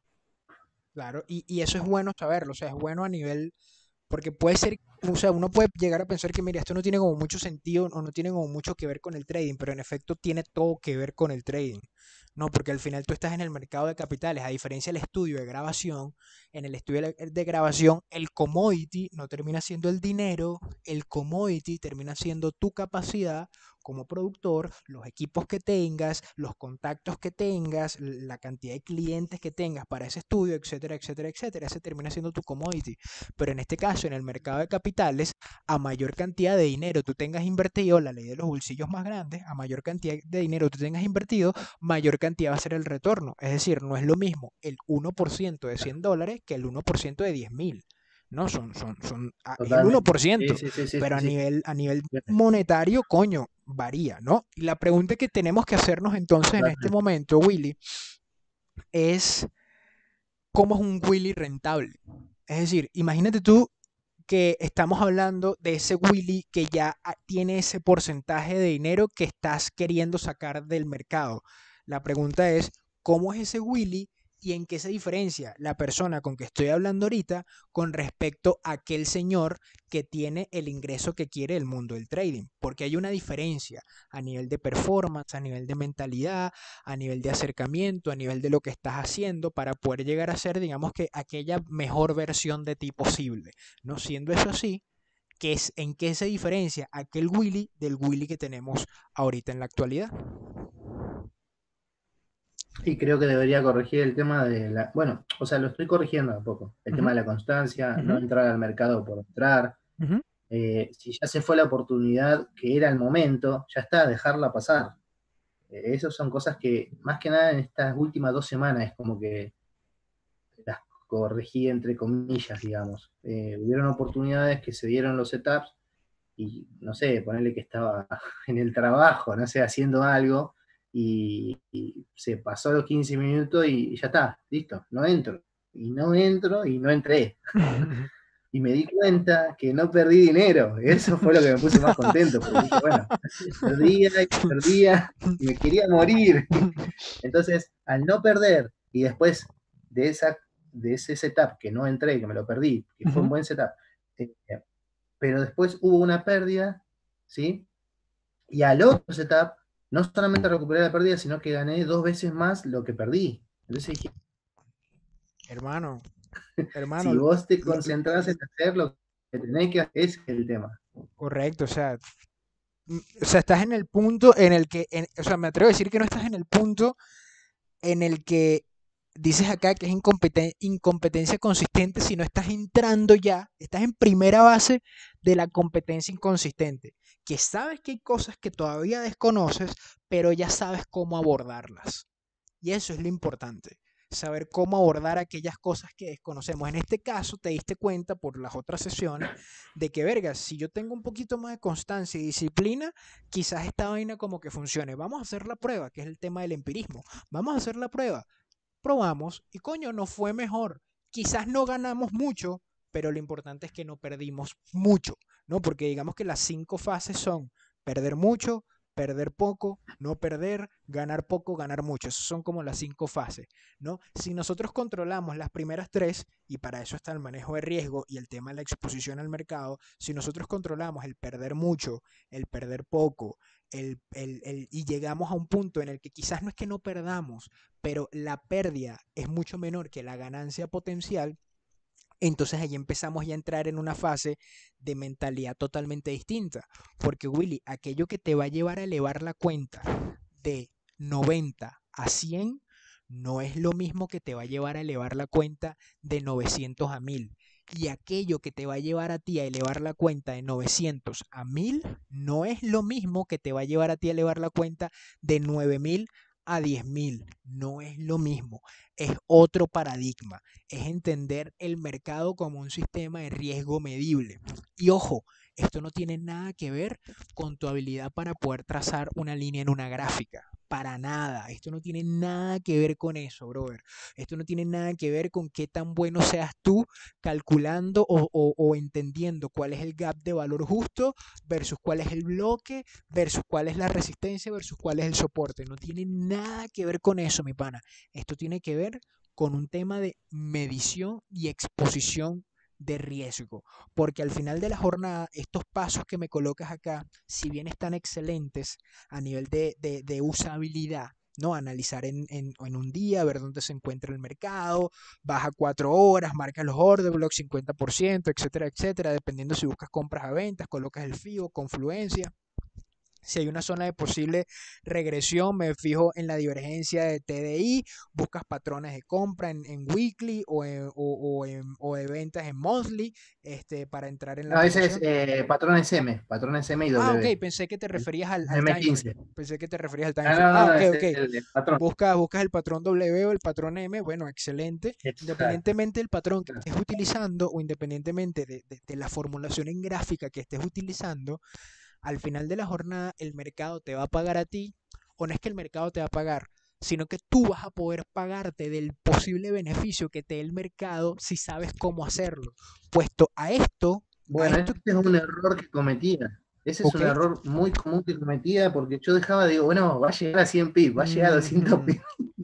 Claro, y, y eso es bueno saberlo, o sea, es bueno a nivel, porque puede ser, o sea, uno puede llegar a pensar que, mira, esto no tiene como mucho sentido o no tiene como mucho que ver con el trading, pero en efecto tiene todo que ver con el trading, ¿no? Porque al final tú estás en el mercado de capitales, a diferencia del estudio de grabación, en el estudio de de grabación, el commodity no termina siendo el dinero, el commodity termina siendo tu capacidad como productor, los equipos que tengas, los contactos que tengas, la cantidad de clientes que tengas para ese estudio, etcétera, etcétera, etcétera. Ese termina siendo tu commodity. Pero en este caso, en el mercado de capitales, a mayor cantidad de dinero tú tengas invertido, la ley de los bolsillos más grandes, a mayor cantidad de dinero tú tengas invertido, mayor cantidad va a ser el retorno. Es decir, no es lo mismo el uno por ciento de cien dólares que el uno por ciento de diez mil. No, son, son, son, ah, es el Totalmente. Sí, uno por ciento, sí, sí, sí, pero sí, a sí. nivel, a nivel monetario, coño, varía, ¿no? Y la pregunta que tenemos que hacernos entonces en este Totalmente. momento, Willy, es ¿cómo es un Willy rentable? Es decir, imagínate tú que estamos hablando de ese Willy que ya ah, tiene ese porcentaje de dinero que estás queriendo sacar del mercado. La pregunta es, ¿cómo es ese Willy y en qué se diferencia la persona con que estoy hablando ahorita con respecto a aquel señor que tiene el ingreso que quiere el mundo del trading? Porque hay una diferencia a nivel de performance, a nivel de mentalidad, a nivel de acercamiento, a nivel de lo que estás haciendo para poder llegar a ser, digamos que, aquella mejor versión de ti posible. ¿No? Siendo eso así, ¿qué es, ¿en qué se diferencia aquel Willy del Willy que tenemos ahorita en la actualidad? Y creo que debería corregir el tema de la, bueno, o sea, lo estoy corrigiendo a poco, el Ujú, tema de la constancia, no ujú, entrar al mercado por entrar. ujú. Eh, si ya se fue la oportunidad que era el momento, ya está, dejarla pasar. Eh, esas son cosas que, más que nada en estas últimas dos semanas, es como que las corregí entre comillas, digamos. Eh, hubieron oportunidades que se dieron los setups y, no sé, ponerle que estaba en el trabajo, no sé, haciendo algo y, y se pasó los quince minutos y ya está, listo, no entro. Y no entro y no entré. Y me di cuenta que no perdí dinero. Eso fue lo que me puso más contento, porque dije, bueno, perdía y perdía y me quería morir. Entonces, al no perder y después de, esa, de ese setup que no entré, que me lo perdí, que fue un Ujú. buen setup, eh, pero después hubo una pérdida, ¿sí? Y al otro setup, no solamente recuperé la pérdida, sino que gané dos veces más lo que perdí. Entonces dije, Hermano, hermano, si vos te lo- lo- concentrás en hacer lo que tenés que hacer, es el tema. correcto, o sea, mm, o sea, estás en el punto en el que, en- o sea, me atrevo a decir que no estás en el punto en el que dices acá que es incompeten- incompetencia consistente, si no estás entrando ya, estás en primera base de la competencia inconsistente, que sabes que hay cosas que todavía desconoces, pero ya sabes cómo abordarlas. Y eso es lo importante, saber cómo abordar aquellas cosas que desconocemos. En este caso, te diste cuenta por las otras sesiones de que, verga, si yo tengo un poquito más de constancia y disciplina, quizás esta vaina como que funcione. Vamos a hacer la prueba, que es el tema del empirismo. Vamos a hacer la prueba. Probamos y coño, no fue mejor. Quizás no ganamos mucho, pero lo importante es que no perdimos mucho, ¿no? Porque digamos que las cinco fases son perder mucho, perder poco, no perder, ganar poco, ganar mucho. Esas son como las cinco fases, ¿no? Si nosotros controlamos las primeras tres, y para eso está el manejo de riesgo y el tema de la exposición al mercado, si nosotros controlamos el perder mucho, el perder poco, el, el, el, y llegamos a un punto en el que quizás no es que no perdamos, pero la pérdida es mucho menor que la ganancia potencial, entonces ahí empezamos ya a entrar en una fase de mentalidad totalmente distinta. Porque Willy, aquello que te va a llevar a elevar la cuenta de noventa a cien no es lo mismo que te va a llevar a elevar la cuenta de novecientos a mil. Y aquello que te va a llevar a ti a elevar la cuenta de novecientos a mil no es lo mismo que te va a llevar a ti a elevar la cuenta de nueve mil a diez mil. No es lo mismo. Es otro paradigma. Es entender el mercado como un sistema de riesgo medible. Y ojo, esto no tiene nada que ver con tu habilidad para poder trazar una línea en una gráfica. Para nada. Esto no tiene nada que ver con eso, brother. Esto no tiene nada que ver con qué tan bueno seas tú calculando o, o, o entendiendo cuál es el gap de valor justo versus cuál es el bloque versus cuál es la resistencia versus cuál es el soporte. No tiene nada que ver con eso, mi pana. Esto tiene que ver con un tema de medición y exposición de riesgo, porque al final de la jornada estos pasos que me colocas acá, si bien están excelentes a nivel de, de, de usabilidad, ¿no? Analizar en, en, en, un día, ver dónde se encuentra el mercado, baja cuatro horas, marca los order blocks cincuenta por ciento, etcétera, etcétera, dependiendo si buscas compras a ventas, colocas el FIBO, confluencia. Si hay una zona de posible regresión, me fijo en la divergencia de T D I, buscas patrones de compra en, en weekly o, en, o, o, en, o de ventas en monthly, este, para entrar en la No, ese es posición. eh, patrones M, patrones M y Ah, ok, W. pensé que te El referías al, al m time frame. quince. Pensé que te referías al time Ah, frame. no, Ah, no, no, ok, es ok. el, el patrón. Buscas, buscas el patrón W o el patrón M, bueno, excelente. Exacto. Independientemente del patrón que estés utilizando o independientemente de, de, de la formulación en gráfica que estés utilizando, al final de la jornada el mercado te va a pagar a ti, o no es que el mercado te va a pagar, sino que tú vas a poder pagarte del posible beneficio que te dé el mercado si sabes cómo hacerlo. Puesto a esto, a Bueno, esto, este es un error que cometía. Ese es ok. un error muy común que cometía porque yo dejaba, digo, bueno, va a llegar a cien pips, va a llegar a doscientos Mm-hmm. pips.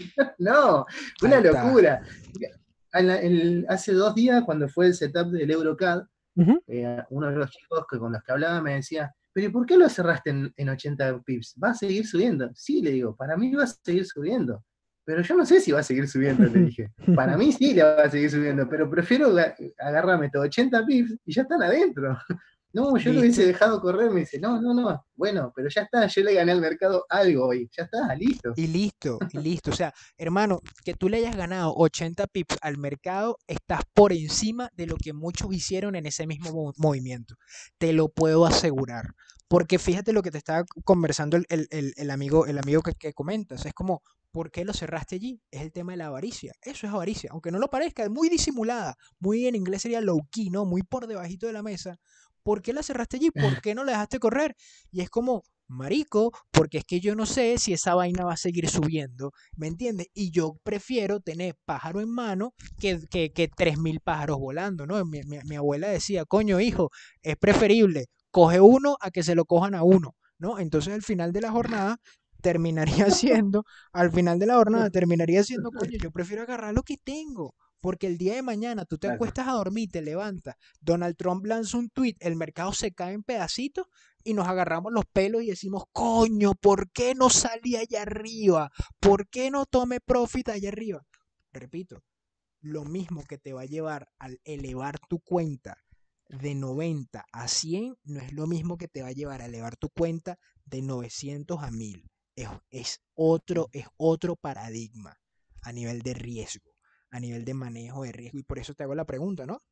No, Ahí una está. locura. En la- en- hace dos días, cuando fue el setup del EuroCAD, Uh-huh. eh, uno de los chicos que con los que hablaba me decía, pero ¿y por qué lo cerraste en, en ochenta pips? ¿Va a seguir subiendo? Sí, le digo, para mí va a seguir subiendo. Pero yo no sé si va a seguir subiendo, le dije. Para mí sí le va a seguir subiendo, pero prefiero ga- agarrarme todo ochenta pips y ya están adentro. No, yo lo hubiese ¿Viste? dejado correr, me dice, no, no, no, bueno, pero ya está, yo le gané al mercado algo hoy, ya está, listo. Y listo, y listo. O sea, hermano, que tú le hayas ganado ochenta pips al mercado, estás por encima de lo que muchos hicieron en ese mismo mo- movimiento. Te lo puedo asegurar. Porque fíjate lo que te estaba conversando el, el- el- el amigo, el amigo que, que comentas. Es como, ¿por qué lo cerraste allí? Es el tema de la avaricia. Eso es avaricia. Aunque no lo parezca, es muy disimulada. Muy en inglés sería low key, ¿no? Muy por debajito de la mesa. ¿Por qué la cerraste allí? ¿Por qué no la dejaste correr? Y es como, marico, porque es que yo no sé si esa vaina va a seguir subiendo, ¿me entiendes? Y yo prefiero tener pájaro en mano que, que, que tres mil pájaros volando, ¿no? Mi, mi, mi abuela decía, coño, hijo, es preferible, coge uno a que se lo cojan a uno, ¿no? Entonces al final de la jornada terminaría siendo, al final de la jornada terminaría siendo, coño, yo prefiero agarrar lo que tengo. Porque el día de mañana tú te Claro. acuestas a dormir, te levantas, Donald Trump lanza un tweet, el mercado se cae en pedacitos y nos agarramos los pelos y decimos, coño, ¿por qué no salí allá arriba? ¿Por qué no tomé profit allá arriba? Repito, lo mismo que te va a llevar al elevar tu cuenta de noventa a cien no es lo mismo que te va a llevar a elevar tu cuenta de novecientos a mil. Es, es otro, es otro paradigma a nivel de riesgo, a nivel de manejo de riesgo. Y por eso te hago la pregunta, ¿no?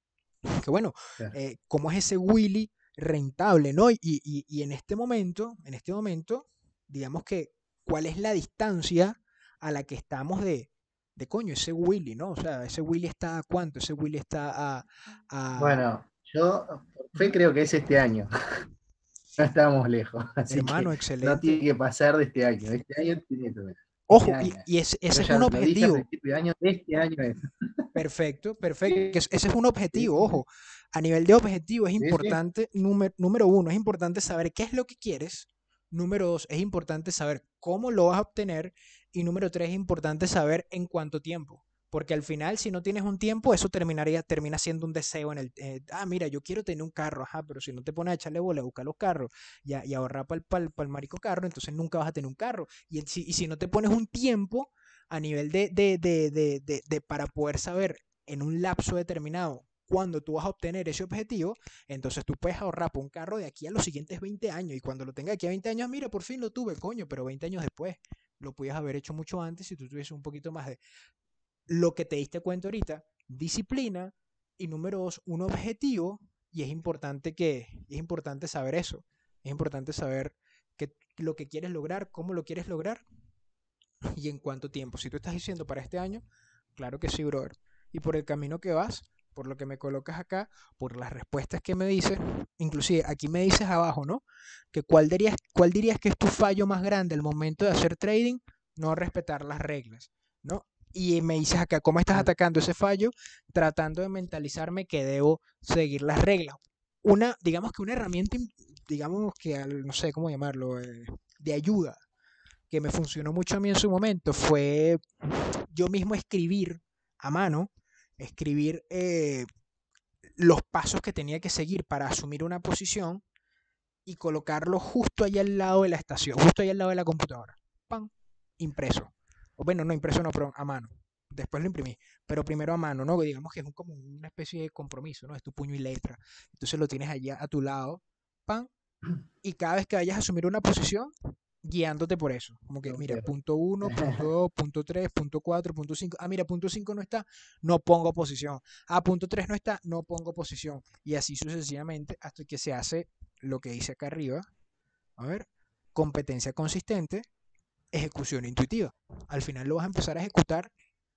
Que bueno, Claro. eh, ¿cómo es ese Willy rentable, ¿no? Y, y, y en este momento, en este momento, digamos que, ¿cuál es la distancia a la que estamos de, de coño, ese Willy, ¿no? O sea, ese Willy está a cuánto, ese Willy está a, a Bueno, yo por fe ujú. creo que es este año, no estamos lejos, así que Hermano, no tiene excelente. que pasar de este año, este año tiene que ver, este Ojo, y, año. y ese, Yo ese es un ya lo dije a objetivo. principio de año, este año es. Perfecto, perfecto. Que Sí, es- ese es un sí, objetivo, sí, sí, ojo. A nivel de objetivo es sí, sí. importante, número, número uno, es importante saber qué es lo que quieres. Número dos, es importante saber cómo lo vas a obtener. Y número tres, es importante saber en cuánto tiempo. Porque al final, si no tienes un tiempo, eso terminaría, termina siendo un deseo en el... eh, ah, mira, yo quiero tener un carro, ajá, pero si no te pones a echarle bola a buscar los carros y, a- y a ahorrar para el marico carro, entonces nunca vas a tener un carro. Y, el- si, y si no te pones un tiempo a nivel de, de, de, de, de, de para poder saber en un lapso determinado cuándo tú vas a obtener ese objetivo, entonces tú puedes ahorrar por un carro de aquí a los siguientes veinte años y cuando lo tenga aquí a veinte años, mira, por fin lo tuve, coño, pero veinte años después lo pudieras haber hecho mucho antes si tú tuvieses un poquito más de lo que te diste cuenta ahorita, disciplina y número dos, un objetivo y es importante que es importante saber eso, es importante saber que lo que quieres lograr, cómo lo quieres lograr y en cuánto tiempo. Si tú estás diciendo para este año, claro que sí, brother. Y por el camino que vas, por lo que me colocas acá, por las respuestas que me dices, inclusive aquí me dices abajo, ¿no? Que cuál dirías, cuál dirías que es tu fallo más grande al momento de hacer trading, no respetar las reglas, ¿no? Y me dices acá, ¿cómo estás Claro. atacando ese fallo? Tratando de mentalizarme que debo seguir las reglas. Una, digamos que una herramienta, digamos que, no sé cómo llamarlo, eh, de ayuda que me funcionó mucho a mí en su momento fue yo mismo escribir a mano, escribir eh, los pasos que tenía que seguir para asumir una posición y colocarlo justo allá al lado de la estación, justo allá al lado de la computadora. ¡Pam! Impreso. O bueno, no impreso, no, pero a mano. Después lo imprimí, pero primero a mano, ¿no? Digamos que es un, como una especie de compromiso, ¿no? Es tu puño y letra. Entonces lo tienes allá a tu lado, ¡pam! Y cada vez que vayas a asumir una posición, guiándote por eso. Como que, Ok. mira, punto uno, punto dos, punto tres, punto cuatro, punto cinco. Ah, mira, punto cinco no está, no pongo posición. Ah, punto tres no está, no pongo posición. Y así sucesivamente hasta que se hace lo que dice acá arriba. A ver, competencia consistente, ejecución intuitiva. Al final lo vas a empezar a ejecutar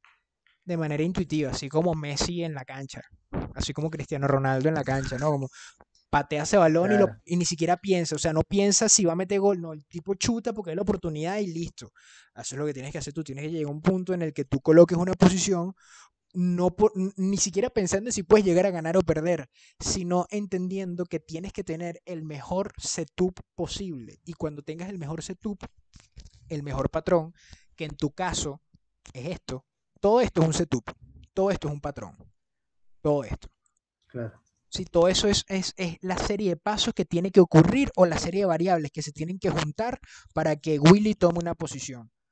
de manera intuitiva, así como Messi en la cancha, así como Cristiano Ronaldo en la cancha, ¿no? Como patea ese balón y, lo, Claro, y ni siquiera piensa, o sea, no piensa si va a meter gol, no, el tipo chuta porque es la oportunidad y listo. Eso es lo que tienes que hacer tú, tienes que llegar a un punto en el que tú coloques una posición, no por, ni siquiera pensando en si puedes llegar a ganar o perder, sino entendiendo que tienes que tener el mejor setup posible. Y cuando tengas el mejor setup, el mejor patrón, que en tu caso es esto, todo esto es un setup, todo esto es un patrón, todo esto. claro. Si todo eso es, es, es, la serie de pasos que tiene que ocurrir o la serie de variables que se tienen que juntar para que Willy tome una posición.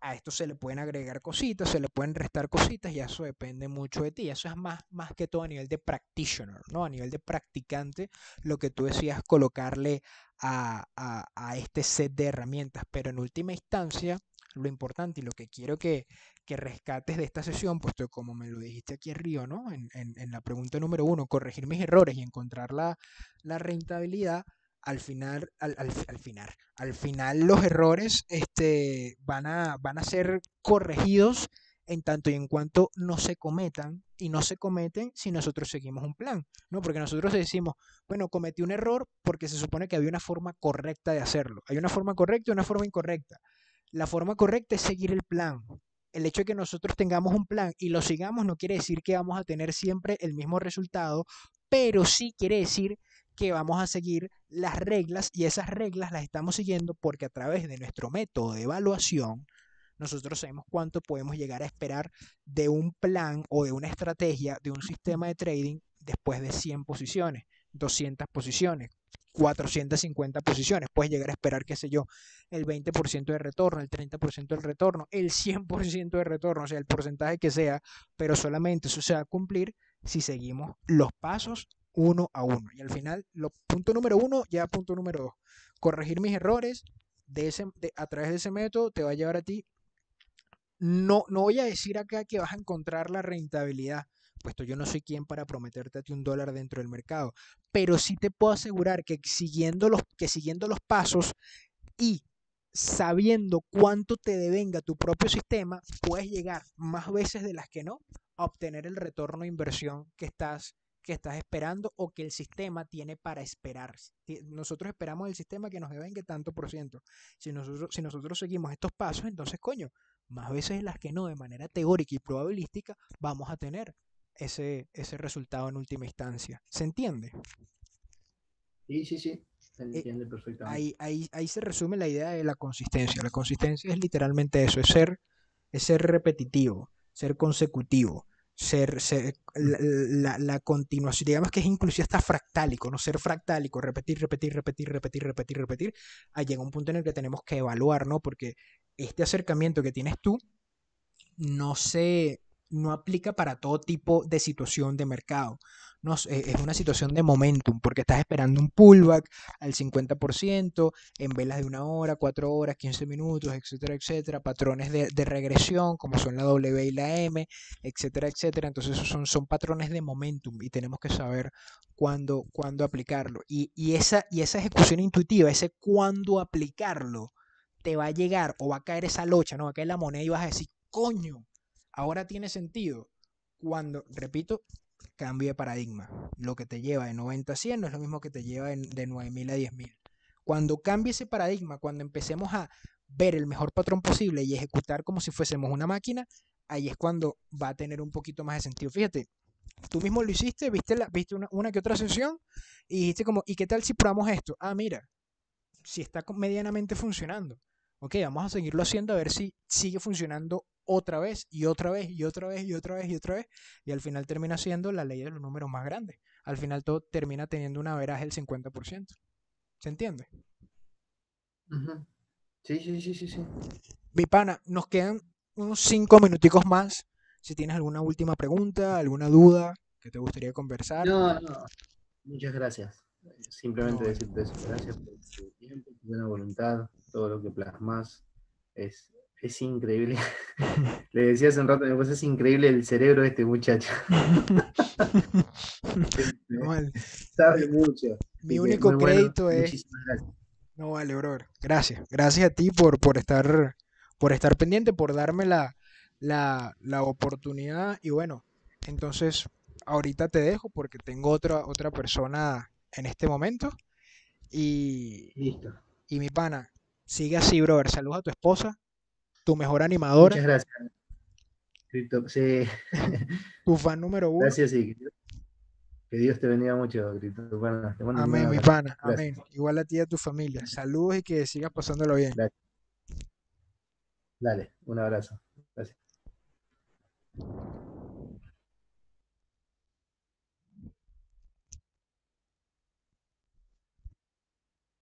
A esto se le pueden agregar cositas, se le pueden restar cositas y eso depende mucho de ti. Eso es más, más que todo a nivel de practitioner, ¿no? A nivel de practicante, lo que tú decías colocarle a, a, a este set de herramientas. Pero en última instancia, lo importante y lo que quiero que, que rescates de esta sesión, puesto como me lo dijiste aquí arriba, ¿no? En, en, en la pregunta número uno, corregir mis errores y encontrar la, la rentabilidad. Al final, al, al, al final, al final los errores este, van, a, van a ser corregidos en tanto y en cuanto no se cometan, y no se cometen si nosotros seguimos un plan, ¿no? Porque nosotros decimos, bueno, cometí un error porque se supone que había una forma correcta de hacerlo. Hay una forma correcta y una forma incorrecta. La forma correcta es seguir el plan. El hecho de que nosotros tengamos un plan y lo sigamos no quiere decir que vamos a tener siempre el mismo resultado, pero sí quiere decir que vamos a seguir las reglas, y esas reglas las estamos siguiendo porque a través de nuestro método de evaluación nosotros sabemos cuánto podemos llegar a esperar de un plan o de una estrategia, de un sistema de trading después de cien posiciones, doscientas posiciones, cuatrocientas cincuenta posiciones. Puedes llegar a esperar, qué sé yo, el veinte por ciento de retorno, el treinta por ciento del retorno, el cien por ciento de retorno, o sea, el porcentaje que sea, pero solamente eso se va a cumplir si seguimos los pasos uno a uno. Y al final, lo, punto número uno, ya punto número dos, corregir mis errores de ese, de, a través de ese método te va a llevar a ti. No, no voy a decir acá que vas a encontrar la rentabilidad, puesto yo no soy quien para prometerte a ti un dólar dentro del mercado, pero sí te puedo asegurar que siguiendo los, que siguiendo los pasos y sabiendo cuánto te devenga tu propio sistema, puedes llegar más veces de las que no a obtener el retorno de inversión que estás, que estás esperando o que el sistema tiene para esperar. Nosotros esperamos el sistema que nos devenga tanto por ciento. Si nosotros, si nosotros seguimos estos pasos, entonces, coño, más veces de las que no, de manera teórica y probabilística, vamos a tener ese, ese resultado en última instancia. ¿Se entiende? Sí, sí, sí, se Eh, entiende perfectamente. ahí, ahí, ahí se resume la idea de la consistencia. La consistencia es literalmente eso, es ser, es ser repetitivo, ser consecutivo, ser, ser Mm. la, la, la, continuación, digamos que es inclusive hasta fractálico, ¿no? Ser fractálico, repetir, repetir, repetir, repetir, repetir, repetir, a llega un punto en el que tenemos que evaluar, ¿no? Porque este acercamiento que tienes tú no se no aplica para todo tipo de situación de mercado. No, es una situación de momentum, porque estás esperando un pullback al cincuenta por ciento en velas de una hora, cuatro horas, quince minutos, etcétera, etcétera, patrones de, de regresión como son la W y la M, etcétera, etcétera. Entonces esos son, son patrones de momentum y tenemos que saber cuándo, cuándo aplicarlo. Y, y, esa, y esa ejecución intuitiva, ese cuándo aplicarlo, te va a llegar o va a caer esa locha, no va a caer la moneda y vas a decir, coño, ahora tiene sentido. Cuando, repito, cambio de paradigma. Lo que te lleva de noventa a cien no es lo mismo que te lleva de nueve mil a diez mil. Cuando cambie ese paradigma, cuando empecemos a ver el mejor patrón posible y ejecutar como si fuésemos una máquina, ahí es cuando va a tener un poquito más de sentido. Fíjate, tú mismo lo hiciste, viste, la, viste una, una que otra sesión y dijiste como, ¿y qué tal si probamos esto? Ah, mira, si está medianamente funcionando. Ok, vamos a seguirlo haciendo a ver si sigue funcionando otra vez y otra vez y otra vez y otra vez y otra vez. Y al final termina siendo la ley de los números más grandes. Al final todo termina teniendo una veraje del cincuenta por ciento. ¿Se entiende? Ujú. Sí, sí, sí, sí, sí. Mi pana, nos quedan unos cinco minuticos más. Si tienes alguna última pregunta, alguna duda que te gustaría conversar. No, no, muchas gracias. No, Simplemente bueno. decirte eso. Gracias por tu tiempo, tu buena voluntad, todo lo que plasmas. Es, es increíble. Le decía hace un rato, pues es increíble el cerebro de este muchacho. No, vale. Mi, Sabe mucho. mi Así que muy único bueno. crédito es. Muchísimas gracias. No vale, brother. Gracias. Gracias a ti por, por estar, por estar pendiente, por darme la, la, la oportunidad. Y bueno, entonces ahorita te dejo porque tengo otra, otra persona en este momento. Y, Listo. y mi pana, sigue así, brother. Saludos a tu esposa, tu mejor animadora, Muchas gracias. Cripto. Sí. tu fan número uno. Gracias y que que Dios te bendiga mucho, Cripto. Bueno, te mando un gran Amén, mi abrazo. pana. Amén. Gracias. Igual a ti y a tu familia. Saludos y que sigas pasándolo bien. Gracias. Dale, un abrazo. Gracias.